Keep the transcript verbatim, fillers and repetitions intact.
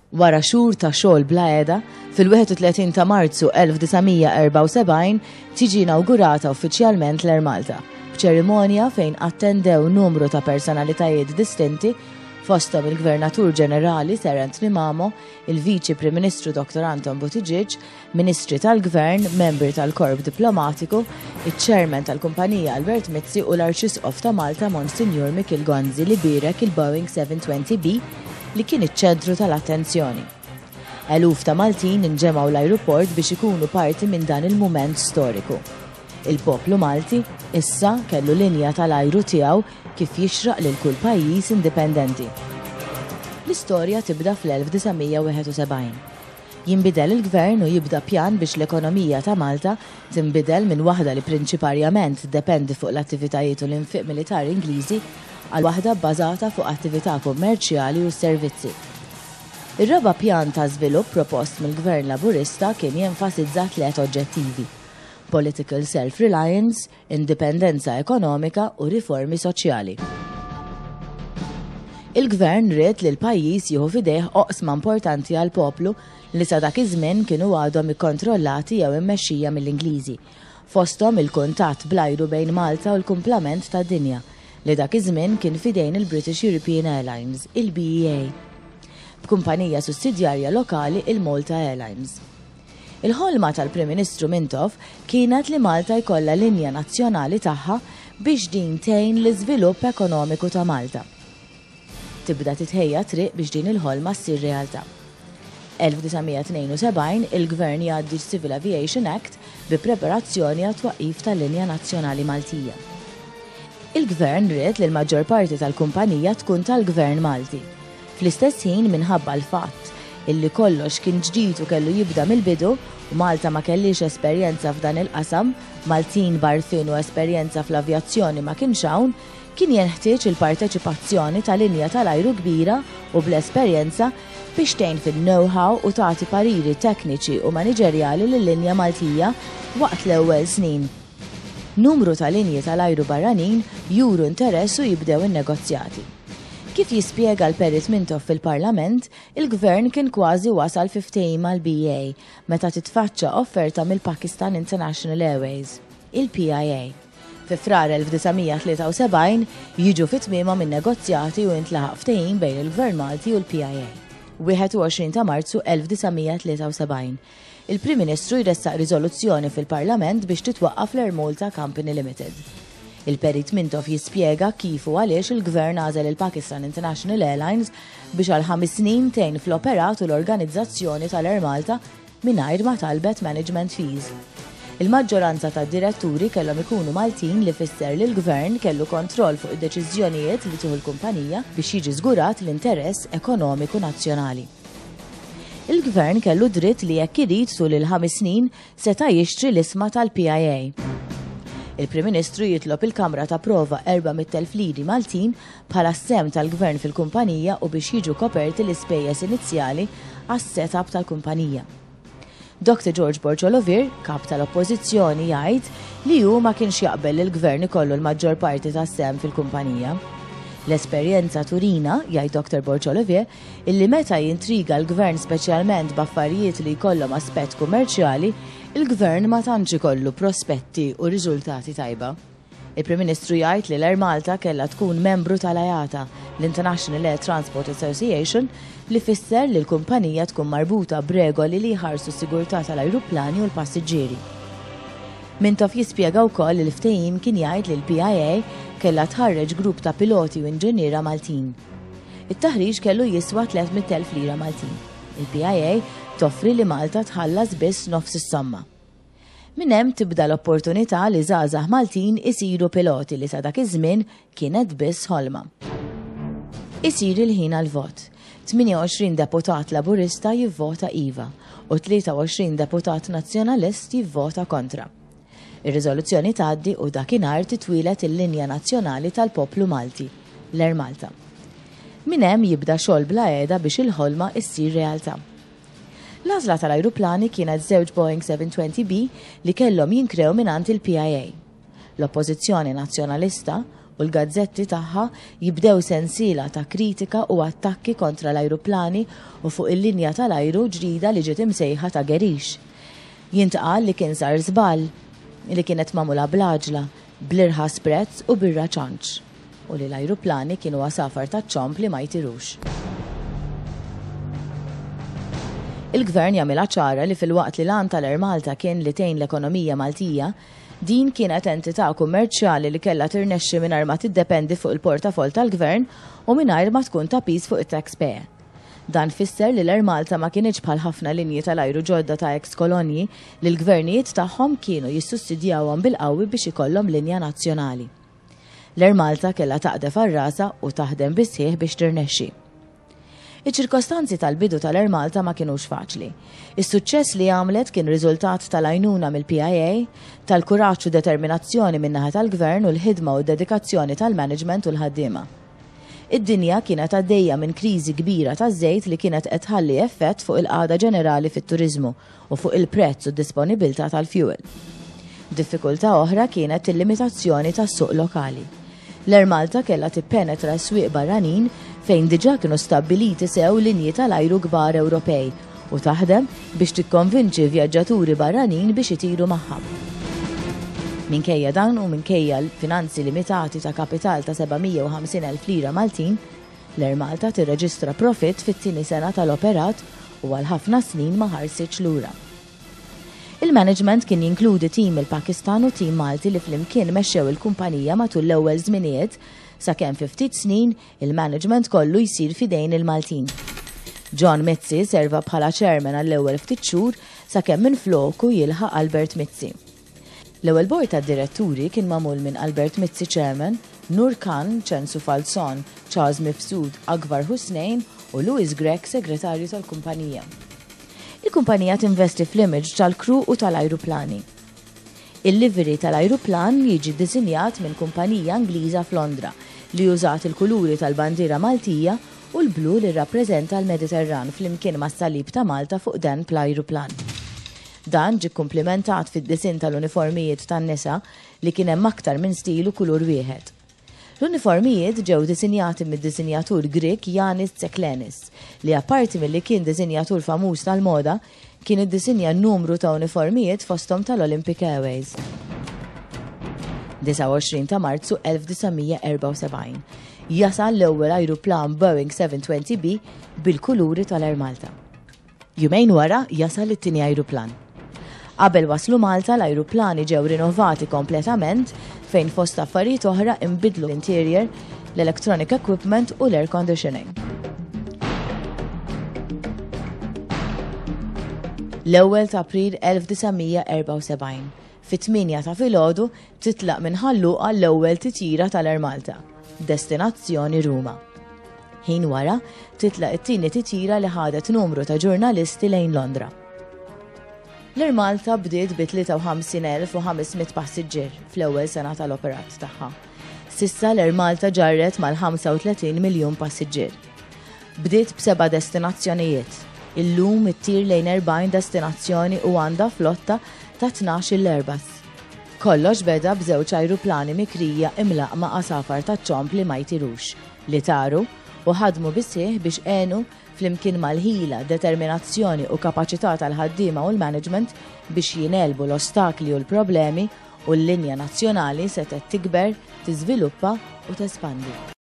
Wara xhur ta' xogħol bla qiegħda, fil-wieħed u tletin ta' Marzu elf tisa' erba' u sebgħin tiġi inawgurata uffiċjalment l-Air Malta, b'ċerimonja fejn attendew numru ta' personalitajiet distinti fosthom il-Gvernatur Ġenerali Terence Nimamo, il-Viċi Prim Ministru doktor Anton Buttigieg, Ministri tal-Gvern, membri tal-Korp Diplomatiku, iċ-Chairman tal-Kumpanija Albert Mizzi u l-Arċisqof ta' Malta Monsignor Mikil Gonzi li birek il-Boeing seven twenty B li kien iċ-ċentru tal-attenzjoni. Eluf ta' Maltin inġemgħu l-ajruport biex ikunu parti minn dan il-mument storiku. Il-poplu Malti issa kellu linja tal-ajru tiegħu kif jixraq lil kull pajjiż indipendenti. L-istorja tibda fl-elf tisa' wieħed u sebgħin. Jinbidel il-gvern u jibda pjan biex l-ekonomija ta' Malta tinbidel minn waħda li prinċiparjament dependi fuq l-attivitajiet u l-infiq militari Ingliżi għal waħda bbażata fuq attività kummerċjali u servizzi. Ir-raba pjan ta' żvilupp propost mill-Gvern Laburista kien jenfasizza tliet oġġettivi: political self-reliance, indipendenza ekonomika u riformi soċjali. Il-Gvern ried li l-pajjiż jieħu fidejh oqsma importanti għal poplu li sa dak iż-żmien kienu għadhom ikkontrollati jew immexxija mill-Ingliżi, fosthom il-kuntatt bl-ajru bejn Malta u l-kumplament tad-dinja li dak iż-żmien kien fidejn il-British European Airlines, il-B E A, b'kumpanija sussidjarja lokali il-Malta Airlines. Il-ħolma tal-Prim Ministru Mintoff kienet li Malta jkollha linja nazzjonali tagħha biex din tgħin l-iżvilupp ekonomiku ta' Malta. Tibda titħejja triq biex din il-ħolma ssir realtà. elf tisa' tnejn u sebgħin il-Gvern jgħaddi Civil Aviation Act bi preparazzjoni għat twaqqif tal-linja nazzjonali Maltija. Il-Gvern ried li l-maġġor parti tal-kumpanija tkun tal-Gvern Malti. Fl-istess ħin minħabba l-fatt illi kollox kien ġdid u kellu jibda mill-bidu u Malta ma kellix esperjenza f'dan il-qasam, Maltin barfin u esperjenza fl-avjazzjoni ma kienx hawn, kien jenħtieġ il-parteċipazzjoni tal-linja tal-ajru kbira u bl-esperjenza biex tgħin fin-know-how u tagħti pariri tekniċi u maniġerjali lill-linja Maltija waqt l-ewwel snin. Numru ta' linji tal-ajru barranin juru interess u jibdew in-negozjati. Kif jispjega l-Perit Mintoff fil-Parlament, il-Gvern kien kważi wasal fi ftehim mal-B E A meta titfaċċa offerta mill-Pakistan International Airways, il-P I A. Fi frar elf tisa' tlieta u sebgħin jiġu fit-tmiemhom in-negozjati u intlaħaq ftehim bejn il-Gvern Malti u l-P I A. wieħed u għoxrin ta' Marzu elf tisa' tlieta u sebgħin. Il-Prim Ministru jressaq riżoluzzjoni fil-Parlament biex titwaqqaf l-Air Malta Company Limited. Il-Perit Mintoff jispjega kif u għaliex il-Gvern għażel il-Pakistan International Airlines biex għal ħames snin tgħin fl-operat u l-organizzazzjoni tal-Air Malta mingħajr ma talbet management fees. Il-maġġoranza tad-diretturi kellhom ikunu Maltin li fisser li l-Gvern kellu kontroll fuq id-deċiżjonijiet li tieħu l-kumpanija biex jiġi żgurat l-interess ekonomiku nazzjonali. Il-Gvern kellu dritt li jekk irid tul il-ħames snin seta' jixtri l-isma tal-P I A. Il-Prim Ministru jitlob il-Kamra ta' prova erba'miyet elf liri Maltin bħala sem tal-Gvern fil-kumpanija u biex jiġu koperti l-ispejjeż inizjali għas-setup tal-kumpanija. doktor George Borċolovier, kap tal-Oppożizzjoni, jgħid li hu ma kienx jaqbel li l-Gvern ikollu l-maġġor parti tas-sem fil-kumpanija. L-esperjenza turina, jgħid doktor Borċolovier, illi meta jintriga l-Gvern speċjalment b'affarijiet li jkollhom aspett kummerċjali, il-Gvern ma tantx ikollu prospetti u riżultati tajba. Il-Prim Ministru jgħid li l-Air Malta kellha tkun membru tal-I A T A, l-International Air Transport Association, li fisser li l-kumpanija tkun marbuta b'regoli li jħarsu s-sigurtà tal-ajruplani u l-passiġġieri. Mintoff jispjega wkoll li l-ftehim kien jgħid li l-P I A kellha tħarreġ grupp ta' piloti u inġiniera Maltin. It-taħriġ kellu jiswa tlietmiyet elf lira Maltin. Il-P I A toffri li Malta tħallas biss nofs is-somma. Minn hemm tibda l-opportunità li żgħażagħ Maltin isiru piloti li sa dak iż-żmien kienet biss ħolma. Isir il-ħin għal-vot. tminja u għoxrin deputat Laburista jivvota iva u tlieta u għoxrin deputat Nazzjonalist jivvota kontra. Ir-riżoluzzjoni tgħaddi u dakinhar titwielet il-linja nazzjonali tal-poplu Malti, l-Air Malta. Minn hemm jibda xogħol bla qiegħda biex il-ħolma issir realtà. L-għażla tal-ajruplani kienet żewġ Boeing seven twenty B li kellhom jinkrew mingħand il-P I A. L-Oppożizzjoni Nazzjonalista u l-gazzetti tagħha jibdew sensiela ta' kritika u attakki kontra l-ajruplani u fuq il-linja tal-ajru ġdida li ġiet imsejħa ta' Gerix. Jintqal li kien sar żball li kienet magħmula bl-għaġla, bl-irħas prezz u birra ċanċ u li l-ajruplani kienu għasafar ta' ċomp li ma jtirux. Il-gvern jagħmilha ċara li fil-waqt li l-għan tal-Air Malta kien li tgħin l-ekonomija Maltija, din kienet entità kummerċjali li kellha tirnexxi mingħajr ma tiddependi fuq il-portafol tal-gvern u mingħajr ma tkun ta' piż fuq it-taxpayer. Dan fisser li l-Air Malta ma kienx bħal ħafna linji tal-ajru ġodda ta' ex-kolonji li l-gvernijiet tagħhom kienu jissussidjawhom bil-qawwi biex ikollhom linja nazzjonali. L-Air Malta kellha taqdef ar-rasa u taħdem bis-sieħ biex tirnexxi. Iċ-ċirkostanzi tal-bidu tal-Air Malta ma kienux faċli. Is-suċċess li għamlet kien riżultat tal-għajnuna mill-P I A, tal-kuraġġ u determinazzjoni min-naħa tal-gvern u l-ħidma u d-dedikazzjoni tal-management u l-ħaddiema. Id-dinja kienet għaddejja minn kriżi kbira taż-żejt li kienet qed tħalli effett fuq il-qagħda ġenerali fit-turiżmu u fuq il-prezz u d-disponibilità tal-fuel. Diffikultà oħra kienet il-limitazzjoni tas-suq lokali. L-Air Malta kellha tippenetra s-swieq barranin fejn diġà kienu stabbiliti sew linji tal-ajru kbar Ewropej u taħdem biex tikkonvinċi vjaġġaturi barranin biex itiru magħha. Minkejja dan u minkejja l-finanzi limitati ta' kapital ta' sebgħamija u ħamsin elf lira Maltin, l-Air Malta tirreġistra profitt fit-tieni sena tal-operat u għal ħafna snin ma ħarsitx lura. Il-management kien jinkludi tim il-Pakistan u tim Malti li flimkien mexxew il-kumpanija matul l-ewwel żminijiet sakemm fi ftit snin il-management kollu jsir fidejn il-Maltin. John Mizzi serva bħala chairman għall-ewwel ftit xhur sakemm minfloku jilħaq Albert Mizzi. L-ewwel bord tad-diretturi kien magħmul minn Albert Mizzi chairman, Nur Khan, Censu Falzon, Charles Mifsud, Akbar Hussein u Louis Gregg segretarju tal-kumpanija. Il-kumpanija tinvesti fl-image tal-kru u tal-ajruplani. Il-livery tal-ajruplan jiġi ddisinjat minn kumpanija Ingliża f'Londra li użat il-kuluri tal-bandiera Maltija u l-blu li rrappreżenta l-Mediterran fl-imkien mas-salib ta' Malta fuq dan bl-ajruplan. Dan ġie komplementat fid-disin tal-uniformijiet tan-nisa li kien hemm aktar minn stil u kulur wieħed. L-uniformijiet ġew disinjati mid-disinjatur Grek Yanis Tseklenis, li apparti milli kien disinjatur famuż tal-moda, kien iddisinja n-numru ta' uniformijiet fosthom tal-Olympic Airways. tisa' u għoxrin ta' Marzu elf tisa' erba' u sebgħin jasal l-ewwel ajruplan Boeing seven twenty B bil-kuluri tal-Air Malta. Jumejn wara jasal it-tieni ajruplan. Qabel waslu Malta l-ajruplani ġew rinnovati kompletament fejn fost affarijiet oħra imbidlu l-interior, l-electronic equipment u l-air conditioning. L-ewwel ta' April elf tisa' erba' u sebgħin. Fit-tminja ta' filgħodu titlaq minn ħalluqa l-ewwel titjira tal-Air Malta, destinazzjoni Ruma. Ħin wara titlaq it-tieni titjira li ħadet numru ta' ġurnalisti lejn Londra. L-Air Malta bdiet bi tlieta u ħamsin elf u ħamsmien passiġġier fl-ewwel sena tal-operat tagħha. Sissa l-Air Malta ġarret mal-ħamsa u tletin miljun passiġġier. Bdiet b'seba' destinazzjonijiet. Illum ittir lejn erbgħin destinazzjoni u għandha flotta ta' tnax-il Airbus. Kollox beda b'żewġ ajruplani mikrija imlaqma qasafar ta' ċomp li ma jtirux, li taru u ħadmu bisih biex għenu flimkien mal-ħila, determinazzjoni u kapaċità tal-ħaddiema u l-management biex jinelbu l-ostakli u l-problemi u l-linja nazzjonali setet tikber, tiżviluppa u tespandi.